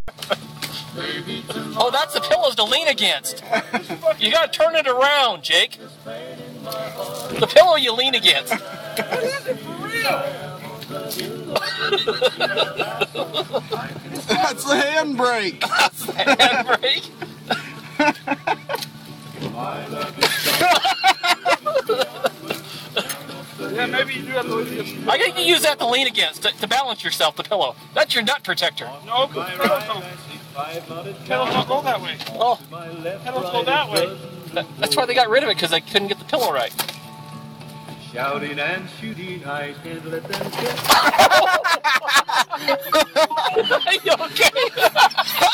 Oh, that's the pillows to lean against. You gotta turn it around, Jake. The pillow you lean against. What is it for real? That's the handbrake. That's the handbrake. Yeah, maybe you do have to lean. I think you use that to lean against, to balance yourself, the pillow. That's your nut protector. No, because pedals don't go that way. Oh, Pedals go that way. that's why they got rid of it, because they couldn't get the pillow right. Shouting and shooting, I can't let them get. Are you okay?